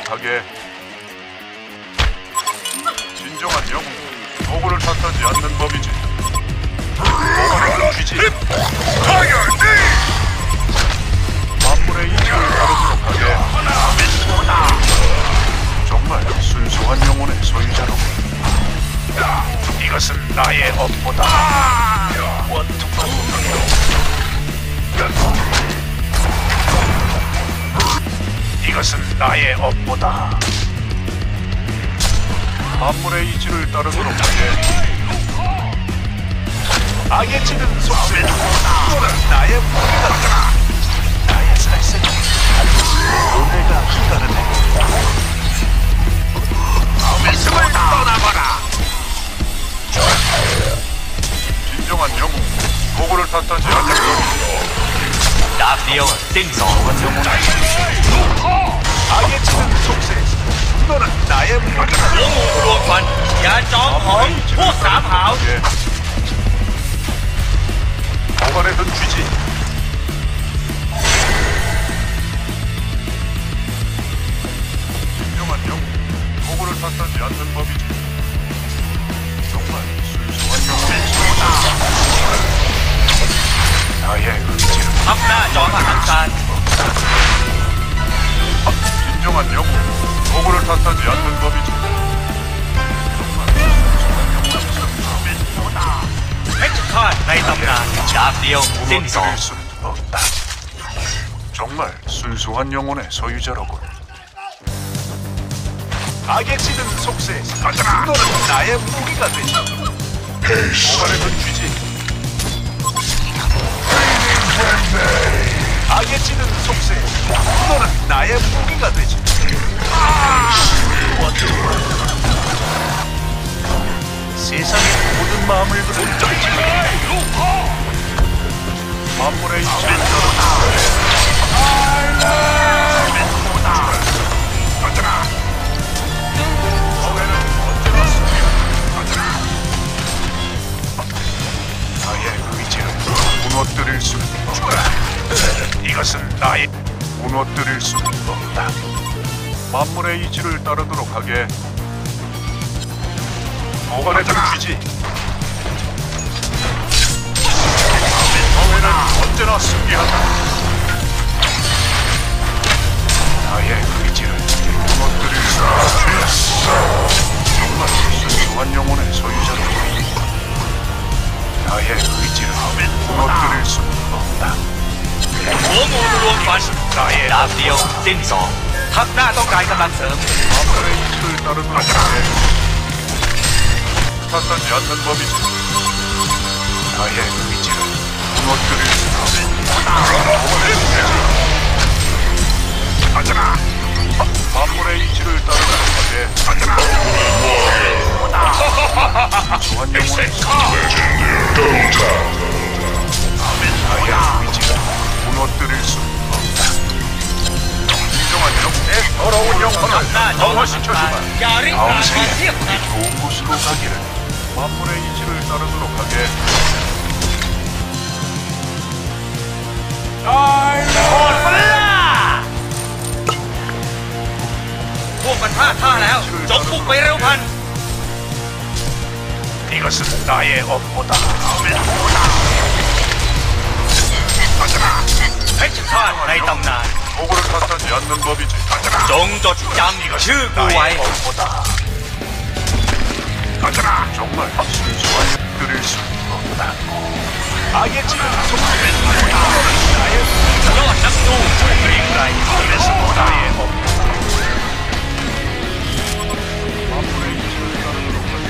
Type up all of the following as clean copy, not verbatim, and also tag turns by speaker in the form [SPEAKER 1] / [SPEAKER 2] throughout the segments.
[SPEAKER 1] 따르도록 하게. 진정한 영웅, 도구를 탓하지 않는 법이지. 도구를 쥐지. 만물의 이치를 따르도록 하게. 정말 순수한 영혼의 소유자로군. 이것은 나의 업보다. 이것은 나의 업보다. 만물의 이치를 따르도록 하게. 악에 치는 속셈. 너는 나의 무기가 되라. 나의 살생이 은혜가 따르네. 믿음을 떠나거라. 진정한 영웅, 도구를 탓하지 않는 것.
[SPEAKER 2] 납비용 띵성
[SPEAKER 1] 악에 치는 속셈. 너는 나의 무기가 되라.
[SPEAKER 2] รวมกันอย่าจองของพวกสามหาว
[SPEAKER 1] 보관해둔 쥐지. 진정한 영웅, 도구를 탓하지 않는 법이지. 정말 순수한 영웅의 소유다. 나의 의지를
[SPEAKER 2] ทับหน้าจอมหางการ
[SPEAKER 1] 진정한 영웅, 도구를 탓하지 않는 법이지. 정말 순수한 영웅의 소유다.
[SPEAKER 2] เพชรฆาตในตำนานดาบเดียวสิ้นสอง
[SPEAKER 1] 무너뜨릴 수는 없다. 정말 순수한 영혼의 소유자로군. 악에 치는 속세. 너는 나의 무기가 되지. 보관해둔 쥐지. 악에 치는 속세. 너는 나의 무기가 되지. 세상의 모든 마음을 그린 쫄지. 만물의 이치를 따르라. 너에는 언제나 나의 의지를 무너뜨릴 수는 없다. 이것은 나의 무너뜨릴 수는 없다. 만물의 이치를 따르도록 하게. 보관해둔 쥐지. 너에는 언제나 승리한다. 나의 의지를 무너뜨릴 수 없다. 정말 순수한 영혼의 소유자로 나의 의지를 무너뜨릴 수 없다.
[SPEAKER 2] หัวงูรวมกันดาบเดียวสิ้นสองทับหน้าต้องการกำลังเสริม
[SPEAKER 1] 만물의 이치를 따르도록 하게. 탓하지 않는 법이지. 나의 의지를 무너뜨릴 수 없다. 가져라. 만물의 이치를 따르도록 하게. 소한 영혼의 나의 의지를 무너뜨릴 수 없다. 진정한 영혼의 더러운 영혼을
[SPEAKER 2] ทับหน้าจอมหาง
[SPEAKER 1] 강화시켜주마.
[SPEAKER 2] การอย่าริ้ง
[SPEAKER 1] 다음
[SPEAKER 2] มา
[SPEAKER 1] 생에
[SPEAKER 2] เทียบ
[SPEAKER 1] 우리 좋은 곳으로 가기를. 만물의 이치를 따르도록 하게.
[SPEAKER 2] โหดปะล่ะพวกมันพลาดท่าแล้วจงบุกไปเร็วพัน
[SPEAKER 1] 이것은 나의 업보다. 가져라.
[SPEAKER 2] เพชรฆาตในตำนาน
[SPEAKER 1] 도구를 탓하지 않는 법이지. 가져라.
[SPEAKER 2] จงจดจำชื่อกูไว้
[SPEAKER 1] 나의 업보다. 가져라. 정말 순수한 드릴 수 없다. 악의 치는 속셈. 나의
[SPEAKER 2] ยอดนักสู้ผู้เกรียงไกร
[SPEAKER 1] 그래서 나의 업보다. 만물의 이치를 따르도록 하게.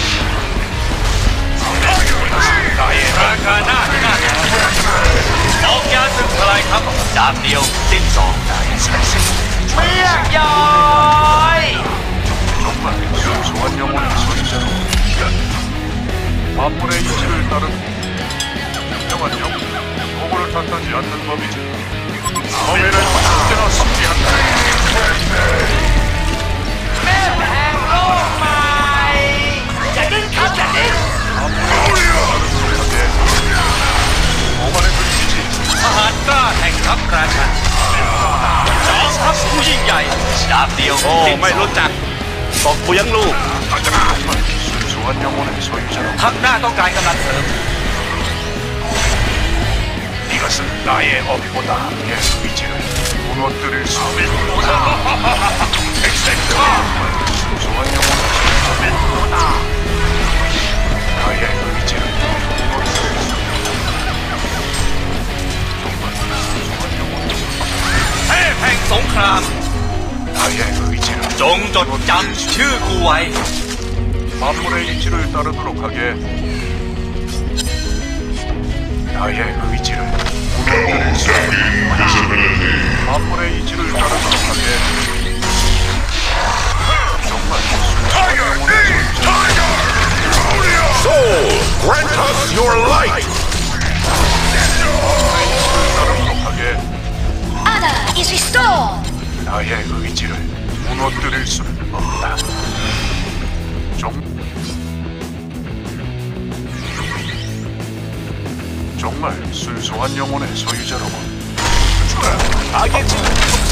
[SPEAKER 1] 나의
[SPEAKER 2] ราคาหน้าที่น่าแข่งออกยาศึกทลายทัพดาบเดียวสิ้นสอง
[SPEAKER 1] 나의 살생.
[SPEAKER 2] เมียกย้อย
[SPEAKER 1] 정말 순수한 영혼의 소유자로. 만물의 이치를 따른 진정한 영웅, 도구를 탓하지 않는 법이지. 너에는 언제나 승리한다.
[SPEAKER 2] แม่แห่งโลกใหม่อย่าดิ้นครับอย่าดิ้น
[SPEAKER 1] 보관해둔 쥐지.
[SPEAKER 2] ทหารกล้าแห่งทัพราชันจอมทัพผู้ยิ่งใหญ่ดาบเดียว
[SPEAKER 3] โอ้ไม่รู้จักตกกูยังลูก
[SPEAKER 1] 순수한 영혼의 소유자로
[SPEAKER 2] ทัพหน้าต้องการกำลังเสริม
[SPEAKER 1] 이것은 나의 업보다 내 의지를 무너뜨릴 수 없다. 엑센트 순수한 영혼의 소유자로 나의 의지를 무너뜨릴 수 정말 순수한 영혼의 소유자
[SPEAKER 2] แพ้แห่งสงคราม
[SPEAKER 1] 나의 의지를
[SPEAKER 2] จงจดจำชื่อกูไว้
[SPEAKER 1] 만물의 이치를 따르도록 하게 나의 의지를 무너뜨릴 수 없다. 만물의 이치를 따르도록 하게 정말 순수한 영혼의 소유자
[SPEAKER 3] Soul, grant us your light.
[SPEAKER 1] 따르도록 하게
[SPEAKER 4] Honor is restored.
[SPEAKER 1] 나의 의지를 무너뜨릴 수는 없다. 정말 순수한 영혼의 소유자로군.
[SPEAKER 3] 악의 진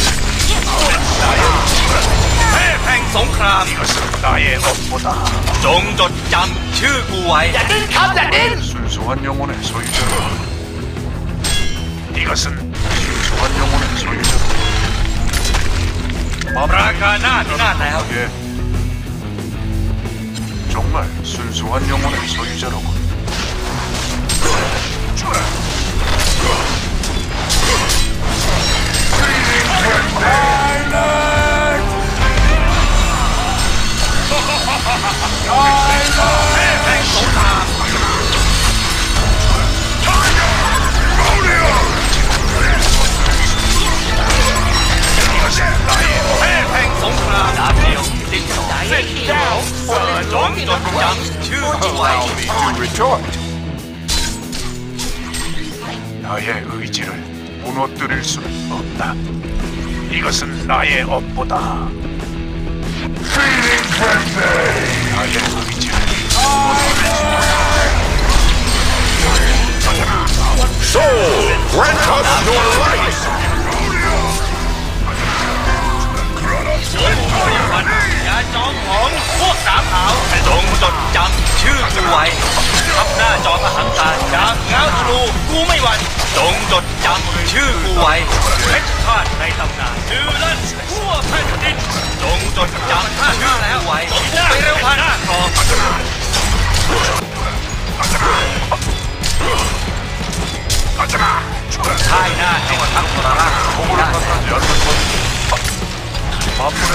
[SPEAKER 2] แพ้แห่งสงคราม
[SPEAKER 1] 이것은 나의 업보다
[SPEAKER 2] จงจดจำชื่อกูไว้
[SPEAKER 1] 순수한 영혼의 소유자로군. 이것은 순수한 영혼의 소유자로군.
[SPEAKER 2] ราคาหน้าพินาศแล้ว
[SPEAKER 1] 예. 정말 순수한 영혼의 소유자로군. 나의 의지를 무너뜨릴 수는 없다. 이것은 나의 업보다 나의 의지를
[SPEAKER 3] Soul, grant us your light.
[SPEAKER 2] อย่าจองหองพวกสามขาวจงจดจำชื่อกูไว้ทับหน้าจอมอหังการจากเงาธนูกูไม่หวั่นจงจดจำชื่อกูไว้เพชรฆาตในตำนานชื่อลั่นทั่วแผ่นดินจงจดจำชื่อแล้วไว้ไปเร็วพันหน้าครองค่ายหน้าให้ทั้งทรราช
[SPEAKER 1] 공을 탓하지 않는 것 만물의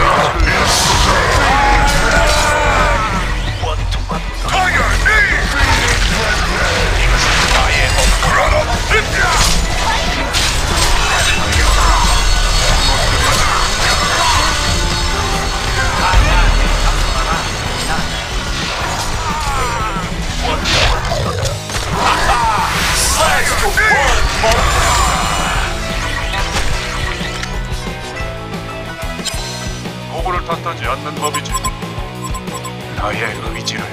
[SPEAKER 1] 도구를 탓하지 않는 법이지. 나의 의지를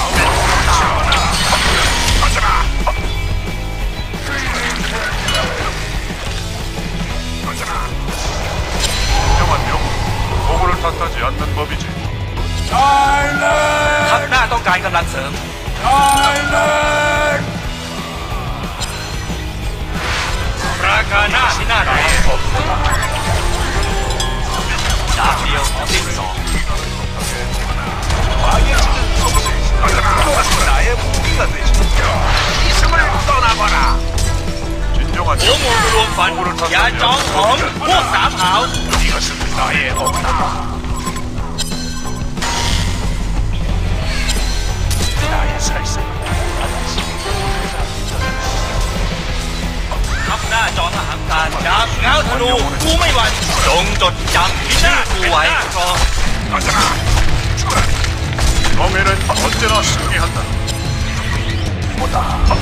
[SPEAKER 1] 인정한 영웅 도구를 탓하지 않는 법이지.
[SPEAKER 2] ทัพหน้าต้องการกำลังเสริมราคาหน้าพินาศแล้วดาบเดียวสิ้นสอง
[SPEAKER 3] 나의 무기가 되지. 이승을 떠나봐라.
[SPEAKER 1] 진정한
[SPEAKER 2] หัวงูรวมฝันอย่าจองของพวกสามขาว
[SPEAKER 1] 이것은 나의 업다. 나의 살생.
[SPEAKER 2] ทับหน้าจอมอหังการจากเงาธนูกูไม่หวั่นจงจดจำชื่อกูไว้ครอง
[SPEAKER 1] 명예는 언제나 승리한다. 보다.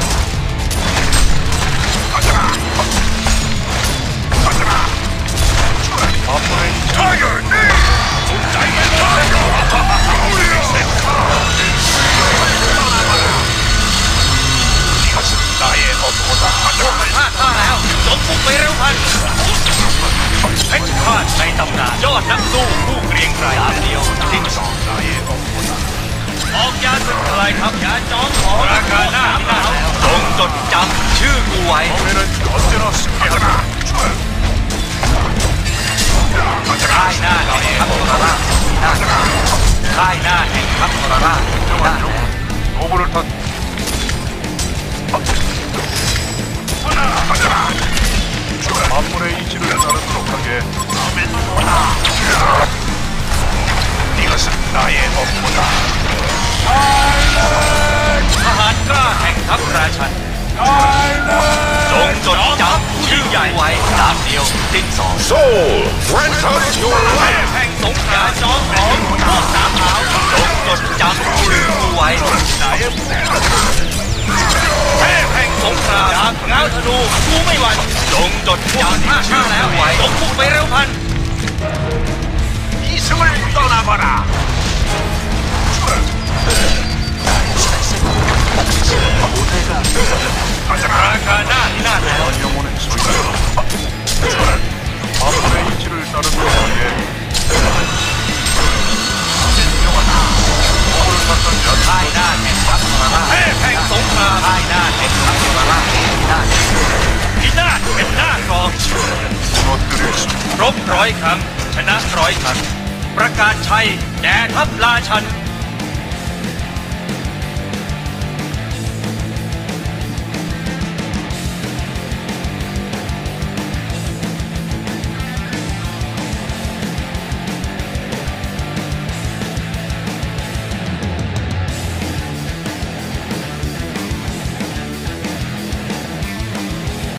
[SPEAKER 1] 이것은 나의 업보다
[SPEAKER 2] พวกมันพลาดท่าแล้วจงบุกไปเร็วพันเพชรฆาตในตำนานยอดนักสู้ผู้เกรียงไกรเดียวทิ้งสองออกยาศึกทลายทัพยาจอมของราคาหน้าหนาวจงจดจำชื่อกูไว้
[SPEAKER 1] 처음에는 언제나 승리하라.
[SPEAKER 2] ค่ายหน้าแห่งทัพโทรราชหน้าค่ายหน้าแห่งทัพโทรราชหน้า
[SPEAKER 1] 노블을 탓. 만문의 이치를 따르도록 하게. 이것은 나의 업무다.
[SPEAKER 2] ทหารกล้าแห่งทัพราชันจงจดจำชื่อใหญ่ไว้ดาบเดียวสิ้นสอง
[SPEAKER 3] Soul, grant us your
[SPEAKER 2] แม่
[SPEAKER 3] life.
[SPEAKER 2] แห่งสงครามจอมของพวกสามขาวจงจดจำชื่อกูไว้แม่แห่งสงครามจากเงาธนูกูไม่หวั่นจงจดจำชื่อแล้วไว้จงพุ่งไปเร็วพัน
[SPEAKER 1] 이승을 떠나거라.
[SPEAKER 2] ราคาหน้าที่หน้าแล้ว
[SPEAKER 1] 영혼의 소리가. 만문의 이치를 따르도록 하게. 노블을 탓하지 않는
[SPEAKER 2] ค่ายหน้าแห่งทัพโทรราชแม่แห่งสงครามค่ายหน้าแห่งทัพโทรราชหน้าพินาศเป็นหน้ากรอง
[SPEAKER 1] 무너뜨릴 수.
[SPEAKER 2] รบร้อยครั้งชนะร้อยครั้งประกาศชัยแด่ทัพราชัน